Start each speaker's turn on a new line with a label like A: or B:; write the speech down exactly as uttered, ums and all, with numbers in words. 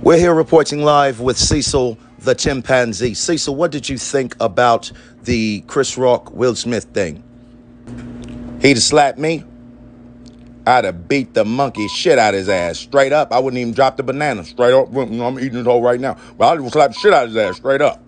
A: We're here reporting live with Cecil, the chimpanzee. Cecil, what did you think about the Chris Rock, Will Smith thing? He'd have slapped me. I'd have beat the monkey shit out of his ass. Straight up. I wouldn't even drop the banana. Straight up. I'm eating it whole right now. But I'd slap the shit out of his ass. Straight up.